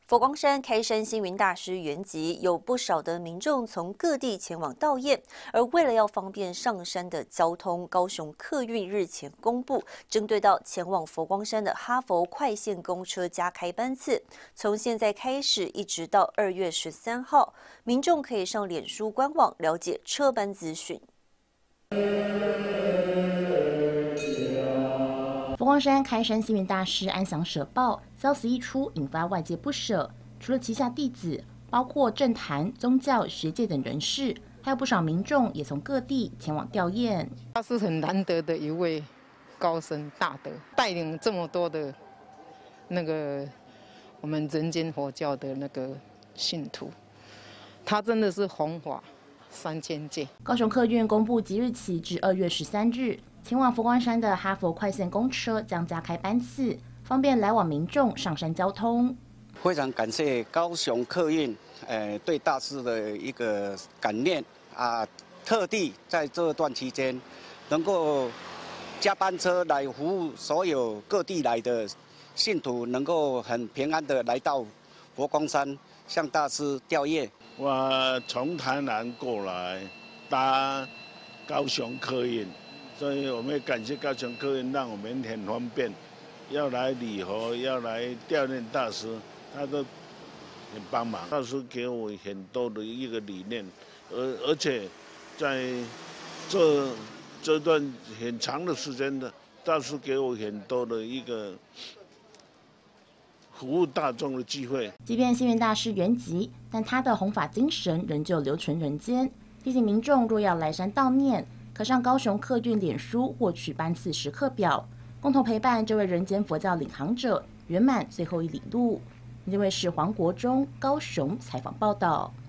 佛光山开山星云大师圆寂，有不少的民众从各地前往悼唁。而为了要方便上山的交通，高雄客运日前公布，针对到前往佛光山的哈佛快线公车加开班次，从现在开始一直到2月13号，民众可以上脸书官网了解车班资讯。 佛光山开山星云大师安详舍报消息一出，引发外界不舍。除了旗下弟子，包括政坛、宗教、学界等人士，还有不少民众也从各地前往吊唁。 他是很难得的一位高僧大德，带领这么多的我们人间佛教的信徒，他真的是弘法3000界。 高雄客运公布即日起至2月13日，前往佛光山的哈佛快线公车将加开班次，方便来往民众上山交通。 非常感谢高雄客运，对大师的一个感念啊，特地在这段期间，能够加班车来服务所有各地来的信徒，能够很平安的来到佛光山向大师吊唁。 我从台南过来搭高雄客运，所以我们也感谢高雄客运，让我们很方便，要来礼佛，要来吊唁大师，他都很帮忙。大师给我很多的一个理念，而且在这段很长的时间的，大师给我很多的一个服务大众的机会。 即便星云大师圆寂，但他的弘法精神仍旧留存人间。提醒民众若要来山悼念，可上高雄客运脸书获取班次时刻表，共同陪伴这位人间佛教领航者圆满最后一里路。这位是黄国忠高雄采访报道。